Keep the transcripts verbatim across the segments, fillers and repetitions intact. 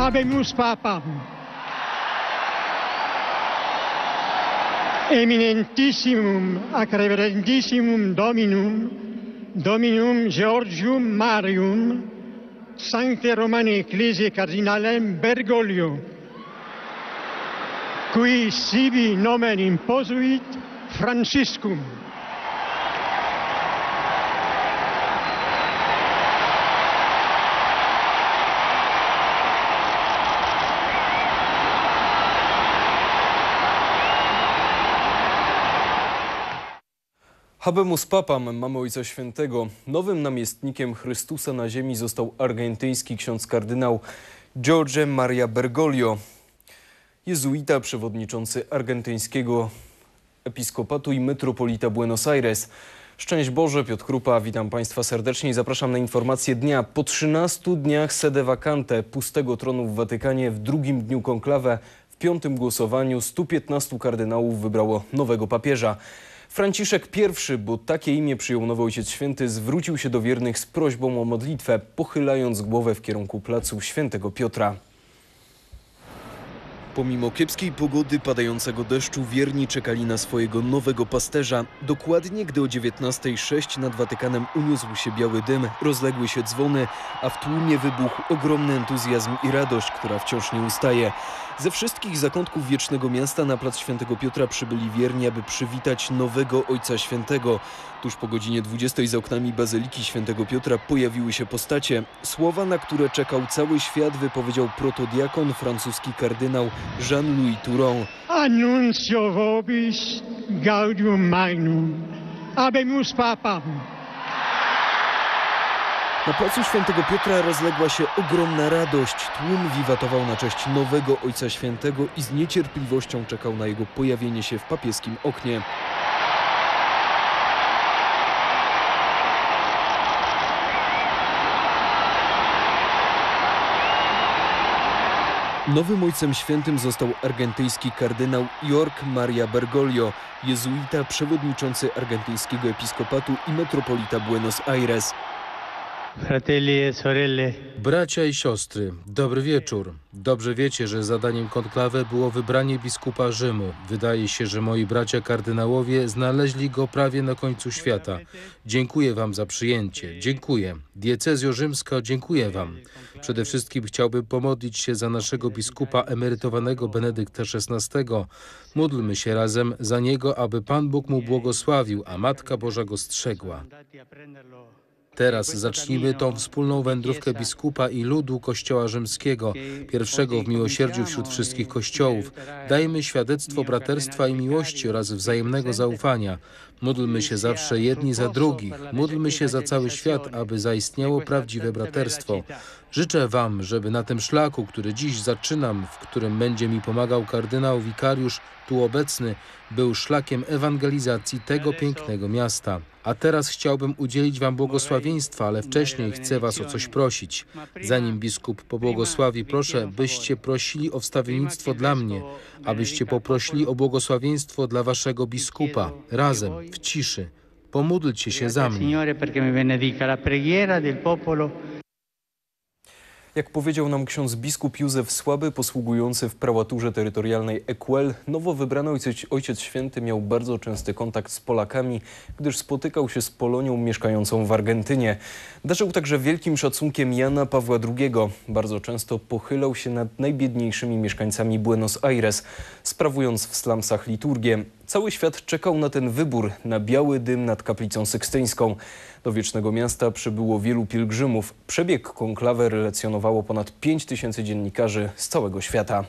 Habemus Papam. Eminentissimum ac reverendissimum Dominum, Dominum Georgium Marium, Sancte Romane Ecclesiae Cardinalem Bergoglio, qui sibi nomen imposuit Franciscum. Habemus Papam, mamy Ojca Świętego. Nowym namiestnikiem Chrystusa na ziemi został argentyński ksiądz kardynał Jorge Maria Bergoglio. Jezuita, przewodniczący argentyńskiego episkopatu i metropolita Buenos Aires. Szczęść Boże, Piotr Krupa, witam Państwa serdecznie i zapraszam na informacje dnia. Po trzynastu dniach sede vacante, pustego tronu w Watykanie, w drugim dniu konklawę, w piątym głosowaniu stu piętnastu kardynałów wybrało nowego papieża. Franciszek pierwszy, bo takie imię przyjął nowy Ojciec Święty, zwrócił się do wiernych z prośbą o modlitwę, pochylając głowę w kierunku placu Świętego Piotra. Pomimo kiepskiej pogody, padającego deszczu, wierni czekali na swojego nowego pasterza. Dokładnie gdy o dziewiętnastej sześć nad Watykanem uniósł się biały dym, rozległy się dzwony, a w tłumie wybuchł ogromny entuzjazm i radość, która wciąż nie ustaje. Ze wszystkich zakątków wiecznego miasta na plac Świętego Piotra przybyli wierni, aby przywitać nowego Ojca Świętego. Tuż po godzinie dwudziestej za oknami Bazyliki Świętego Piotra pojawiły się postacie. Słowa, na które czekał cały świat, wypowiedział protodiakon, francuski kardynał Jean-Louis Touron. Annuncio vobis gaudium magnum. Habemus Papam. Na placu Świętego Piotra rozległa się ogromna radość. Tłum wiwatował na cześć nowego Ojca Świętego i z niecierpliwością czekał na jego pojawienie się w papieskim oknie. Nowym Ojcem Świętym został argentyński kardynał Jorge Maria Bergoglio, jezuita, przewodniczący argentyńskiego episkopatu i metropolita Buenos Aires. Bracia i siostry, dobry wieczór. Dobrze wiecie, że zadaniem konklawy było wybranie biskupa Rzymu. Wydaje się, że moi bracia kardynałowie znaleźli go prawie na końcu świata. Dziękuję wam za przyjęcie. Dziękuję. Diecezjo rzymska, dziękuję wam. Przede wszystkim chciałbym pomodlić się za naszego biskupa emerytowanego Benedykta szesnastego. Módlmy się razem za niego, aby Pan Bóg mu błogosławił, a Matka Boża go strzegła. Teraz zacznijmy tą wspólną wędrówkę biskupa i ludu Kościoła Rzymskiego, pierwszego w miłosierdziu wśród wszystkich kościołów. Dajmy świadectwo braterstwa i miłości oraz wzajemnego zaufania. Módlmy się zawsze jedni za drugich. Módlmy się za cały świat, aby zaistniało prawdziwe braterstwo. Życzę wam, żeby na tym szlaku, który dziś zaczynam, w którym będzie mi pomagał kardynał wikariusz tu obecny, był szlakiem ewangelizacji tego pięknego miasta. A teraz chciałbym udzielić wam błogosławieństwa, ale wcześniej chcę was o coś prosić. Zanim biskup pobłogosławi, proszę, byście prosili o wstawiennictwo dla mnie, abyście poprosili o błogosławieństwo dla waszego biskupa, razem, w ciszy. Pomódlcie się za mnie. Jak powiedział nam ksiądz biskup Józef Słaby, posługujący w prałaturze terytorialnej Equel, nowo wybrany ojciec, ojciec Święty miał bardzo częsty kontakt z Polakami, gdyż spotykał się z Polonią mieszkającą w Argentynie. Darzył także wielkim szacunkiem Jana Pawła drugiego. Bardzo często pochylał się nad najbiedniejszymi mieszkańcami Buenos Aires, sprawując w slumsach liturgię. Cały świat czekał na ten wybór, na biały dym nad kaplicą sykstyńską. Do Wiecznego Miasta przybyło wielu pielgrzymów. Przebieg konklawy relacjonowało ponad pięć tysięcy dziennikarzy z całego świata.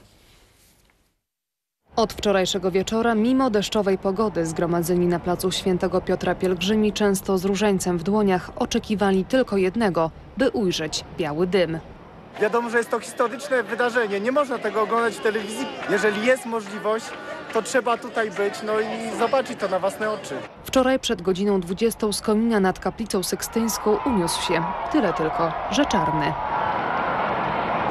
Od wczorajszego wieczora, mimo deszczowej pogody, zgromadzeni na placu Świętego Piotra pielgrzymi, często z różańcem w dłoniach, oczekiwali tylko jednego, by ujrzeć biały dym. Wiadomo, że jest to historyczne wydarzenie. Nie można tego oglądać w telewizji. Jeżeli jest możliwość, to trzeba tutaj być, no i zobaczyć to na własne oczy. Wczoraj przed godziną dwudziestą z komina nad kaplicą sykstyńską uniósł się, tyle tylko, że czarny.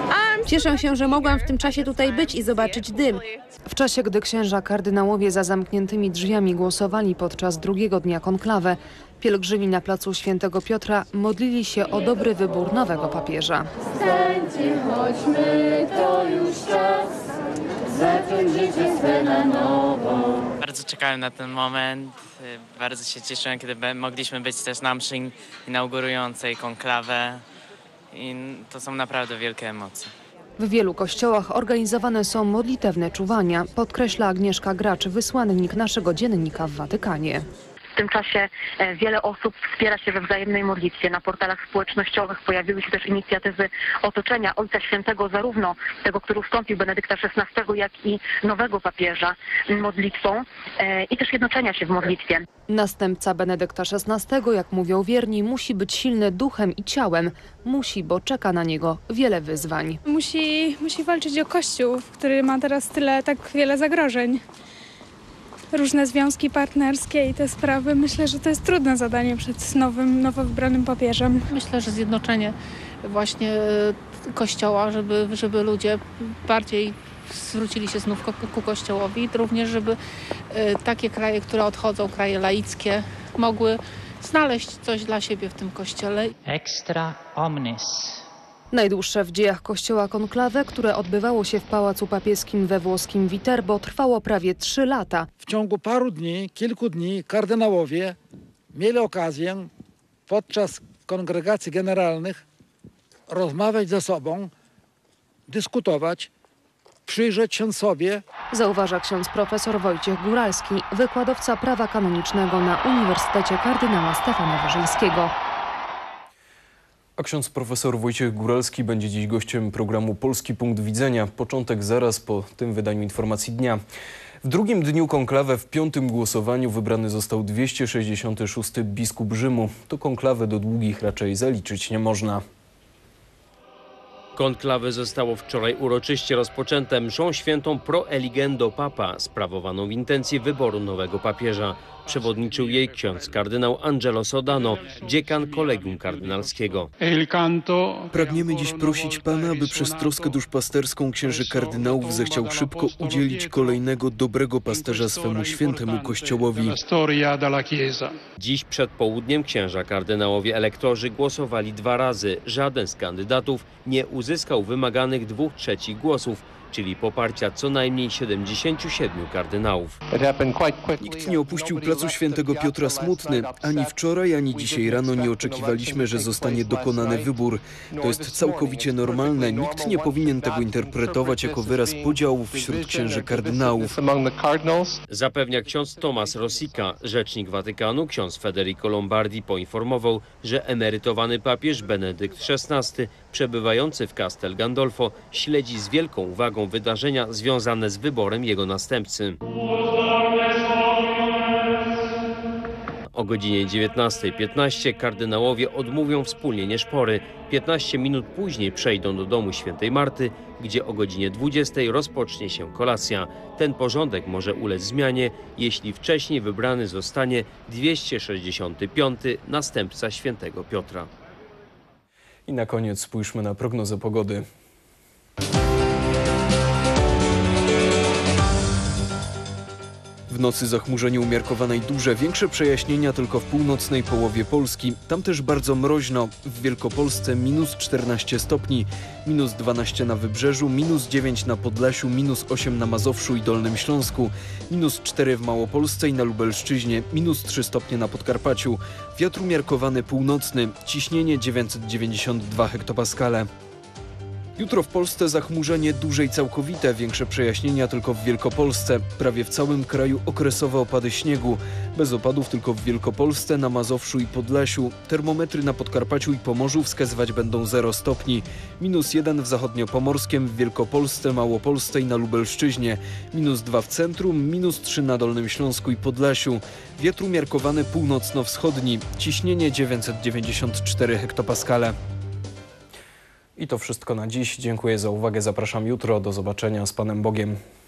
Cieszę się, że mogłam w tym czasie tutaj być i zobaczyć dym. W czasie, gdy księża kardynałowie za zamkniętymi drzwiami głosowali podczas drugiego dnia konklawy, pielgrzymi na placu Świętego Piotra modlili się o dobry wybór nowego papieża. Wstańcie, chodźmy, to już czas, zacząć życie swe na nowo. Bardzo czekałem na ten moment, bardzo się cieszyłem, kiedy mogliśmy być też na mszy inaugurującej konklawę i to są naprawdę wielkie emocje. W wielu kościołach organizowane są modlitewne czuwania, podkreśla Agnieszka Gracz, wysłannik naszego dziennika w Watykanie. W tym czasie wiele osób wspiera się we wzajemnej modlitwie. Na portalach społecznościowych pojawiły się też inicjatywy otoczenia Ojca Świętego, zarówno tego, który ustąpił, Benedykta szesnastego, jak i nowego papieża, modlitwą i też jednoczenia się w modlitwie. Następca Benedykta szesnastego, jak mówią wierni, musi być silny duchem i ciałem. Musi, bo czeka na niego wiele wyzwań. Musi, musi walczyć o Kościół, który ma teraz tyle, tak wiele zagrożeń. Różne związki partnerskie i te sprawy. Myślę, że to jest trudne zadanie przed nowym, nowo wybranym papieżem. Myślę, że zjednoczenie właśnie Kościoła, żeby, żeby ludzie bardziej zwrócili się znów ku, ku Kościołowi. Również, żeby takie kraje, które odchodzą, kraje laickie, mogły znaleźć coś dla siebie w tym Kościele. Extra omnes. Najdłuższe w dziejach kościoła konklawę, które odbywało się w Pałacu Papieskim we włoskim Viterbo, trwało prawie trzy lata. W ciągu paru dni, kilku dni kardynałowie mieli okazję podczas kongregacji generalnych rozmawiać ze sobą, dyskutować, przyjrzeć się sobie. Zauważa ksiądz profesor Wojciech Góralski, wykładowca prawa kanonicznego na Uniwersytecie Kardynała Stefana Wyszyńskiego. A ksiądz profesor Wojciech Góralski będzie dziś gościem programu Polski Punkt Widzenia. Początek zaraz po tym wydaniu informacji dnia. W drugim dniu konklawy w piątym głosowaniu wybrany został dwieście sześćdziesiąty szósty biskup Rzymu. To konklawę do długich raczej zaliczyć nie można. Konklawy zostało wczoraj uroczyście rozpoczęte mszą świętą Pro Eligendo Papa, sprawowaną w intencji wyboru nowego papieża. Przewodniczył jej ksiądz kardynał Angelo Sodano, dziekan kolegium kardynalskiego. Pragniemy dziś prosić Pana, aby przez troskę duszpasterską księży kardynałów zechciał szybko udzielić kolejnego dobrego pasterza swemu świętemu Kościołowi. Dziś przed południem księża kardynałowie elektorzy głosowali dwa razy. Żaden z kandydatów nie uzyskał wymaganych dwóch trzecich głosów, czyli poparcia co najmniej siedemdziesięciu siedmiu kardynałów. Nikt nie opuścił placu Świętego Piotra smutny. Ani wczoraj, ani dzisiaj rano nie oczekiwaliśmy, że zostanie dokonany wybór. To jest całkowicie normalne. Nikt nie powinien tego interpretować jako wyraz podziałów wśród księży kardynałów. Zapewnia ksiądz Tomasz Rosica. Rzecznik Watykanu, ksiądz Federico Lombardi, poinformował, że emerytowany papież Benedykt szesnasty, przebywający w Castel Gandolfo, śledzi z wielką uwagą wydarzenia związane z wyborem jego następcy. O godzinie dziewiętnastej piętnaście kardynałowie odmówią wspólnienie szpory. piętnaście minut później przejdą do domu świętej Marty, gdzie o godzinie dwudziestej rozpocznie się kolacja. Ten porządek może ulec zmianie, jeśli wcześniej wybrany zostanie dwieście sześćdziesiąty piąty następca świętego Piotra. I na koniec spójrzmy na prognozę pogody. W nocy zachmurzenie umiarkowane i duże, większe przejaśnienia tylko w północnej połowie Polski. Tam też bardzo mroźno. W Wielkopolsce minus czternaście stopni, minus dwanaście na Wybrzeżu, minus dziewięć na Podlasiu, minus osiem na Mazowszu i Dolnym Śląsku, minus cztery w Małopolsce i na Lubelszczyźnie, minus trzy stopnie na Podkarpaciu. Wiatr umiarkowany północny, ciśnienie dziewięćset dziewięćdziesiąt dwa hektopaskale. Jutro w Polsce zachmurzenie duże i całkowite, większe przejaśnienia tylko w Wielkopolsce. Prawie w całym kraju okresowe opady śniegu. Bez opadów tylko w Wielkopolsce, na Mazowszu i Podlasiu. Termometry na Podkarpaciu i Pomorzu wskazywać będą zero stopni. Minus jeden w zachodniopomorskiem, w Wielkopolsce, Małopolsce i na Lubelszczyźnie. Minus dwa w centrum, minus trzy na Dolnym Śląsku i Podlasiu. Wiatr umiarkowany północno-wschodni. Ciśnienie dziewięćset dziewięćdziesiąt cztery hektopaskale. I to wszystko na dziś. Dziękuję za uwagę. Zapraszam jutro. Do zobaczenia. Z Panem Bogiem.